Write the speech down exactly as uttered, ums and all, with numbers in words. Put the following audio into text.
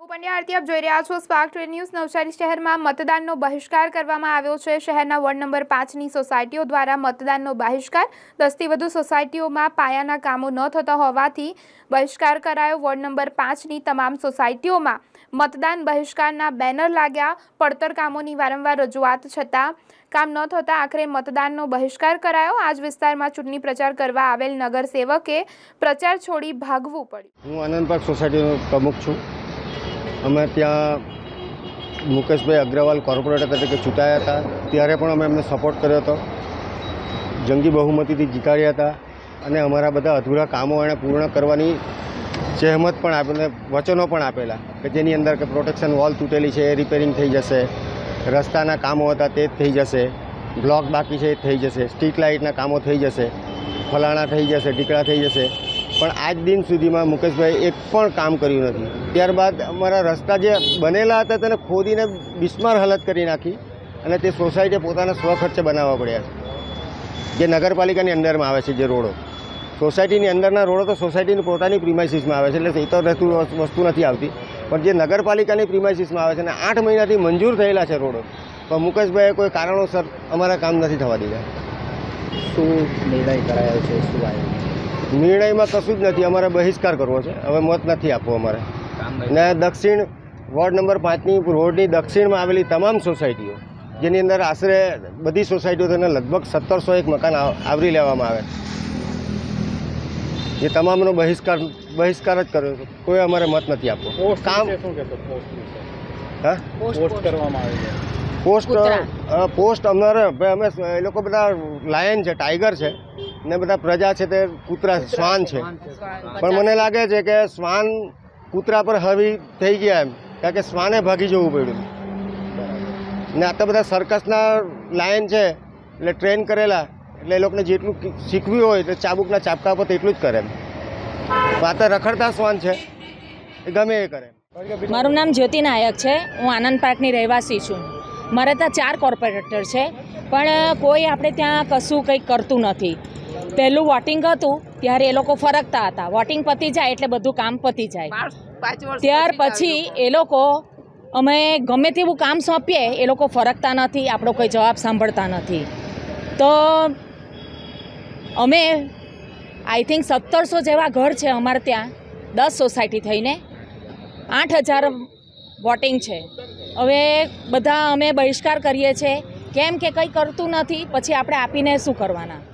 પંડ્યા આરતી આપ જોઈ રહ્યા છો સ્પાર્ક ટુડે ન્યૂઝ। નવસારી શહેરમાં મતદાનનો બહિષ્કાર કરવામાં આવ્યો છે। શહેરના વોર્ડ નંબર પાંચની સોસાયટીઓ દ્વારા મતદાનનો બહિષ્કાર દસથી વધુ સોસાયટીઓમાં પાયાના કામો ન થતા હોવાથી બહિષ્કાર કરાયો। વોર્ડ નંબર પાંચની તમામ સોસાયટીઓમાં મતદાન બહિષ્કારના બેનર લાગ્યા। પડતર કામોની વારંવાર રજૂઆત છતાં કામ ન થતા આખરે મતદાનનો બહિષ્કાર કરાયો। આજ વિસ્તારમાં ચૂંટણી પ્રચાર કરવા આવેલ નગરસેવકે પ્રચાર છોડી ભાગવું પડ્યું। હું આનંદ પાર્ક સોસાયટીનો પ્રમુખ છું। અમે ત્યાં મુકેશભાઈ અગ્રવાલ કોર્પોરેટર તરીકે ચૂંટાયા હતા ત્યારે પણ અમે એમને સપોર્ટ કર્યો હતો, જંગી બહુમતીથી જીતાડ્યા હતા અને અમારા બધા અધૂરા કામો એણે પૂર્ણ કરવાની જહેમત પણ આપેલી, વચનો પણ આપેલા કે જેની અંદર કે પ્રોટેક્શન વોલ તૂટેલી છે એ રિપેરિંગ થઈ જશે, રસ્તાના કામો હતા તે જ થઈ જશે, બ્લોક બાકી છે એ થઈ જશે, સ્ટ્રીટ લાઇટના કામો થઈ જશે, ફલાણા થઈ જશે, ઢીકડા થઈ જશે। પણ આજ દિન સુધીમાં મુકેશભાઈ એક પણ કામ કર્યું નથી। ત્યારબાદ અમારા રસ્તા જે બનેલા હતા તેને ખોદીને બિસ્માર હાલત કરી નાખી અને તે સોસાયટી પોતાના સ્વખર્ચે બનાવવા પડ્યા છે। જે નગરપાલિકાની અંદરમાં આવે છે જે રોડો, સોસાયટીની અંદરના રોડો તો સોસાયટીની પોતાની પ્રિમાઇસીસમાં આવે છે, એટલે એ તો રહેતું વસ્તુ નથી આવતી, પણ જે નગરપાલિકાની પ્રિમાઇસીસમાં આવે છે અને આઠ મહિનાથી મંજૂર થયેલા છે રોડો, પણ મુકેશભાઈએ કોઈ કારણોસર અમારા કામ નથી થવા દીધા। શું નિર્ણય કરાયો છે? શું આવ્યું? નિર્ણયમાં કશું જ નથી, અમારે બહિષ્કાર કરવો છે, હવે મત નથી આપવો અમારે। ને દક્ષિણ વોર્ડ નંબર પાંચની રોડની દક્ષિણમાં આવેલી તમામ સોસાયટીઓ, જેની અંદર આશરે બધી સોસાયટીઓ તેને લગભગ સત્તરસો એક મકાન આવરી લેવામાં આવે, એ તમામનો બહિષ્કાર બહિષ્કાર જ કર્યો છે। કોઈ અમારે મત નથી આપવો। કામ હા પોસ્ટ કરવામાં આવે છે। પોસ્ટ પોસ્ટ અમારે અમે એ લોકો બધા લાયન છે, ટાઈગર છે ને બધા પ્રજા છે તે કૂતરા શ્વાન છે, પણ મને લાગે છે કે શ્વાન કૂતરા પર હાવી થઈ ગયા એમ, કારણ કે શ્વાને ભાગી જવું પડ્યું ને આ તો બધા સર્કસના લાયન છે એટલે ટ્રેન કરેલા, એટલે એ લોકોને જેટલું શીખવ્યું હોય તો ચાબુકના ચાપકા પર તેટલું જ કરે એમ। આ તો રખડતા શ્વાન છે, એ ગમે એ કરે। મારું નામ જ્યોતિ નાયક છે, હું આનંદ પાર્કની રહેવાસી છું। મારે ત્યાં ચાર કોર્પોરેટર છે, પણ કોઈ આપણે ત્યાં કશું કંઈક કરતું નથી। પહેલું વોટિંગ હતું ત્યારે એ લોકો ફરકતા હતા, વોટિંગ પતી જાય એટલે બધું કામ પતી જાય। ત્યાર પછી એ લોકો અમે ગમે તેવું કામ સોંપીએ એ લોકો ફરકતા નથી, આપણો કોઈ જવાબ સાંભળતા નથી। તો અમે આઈ થિંક સત્તરસો જેવા ઘર છે અમારે ત્યાં, દસ સોસાયટી થઈને આઠ હજાર વોટિંગ છે। હવે બધા અમે બહિષ્કાર કરીએ છીએ, કેમ કે કંઈ કરતું નથી, પછી આપણે આપીને શું કરવાના।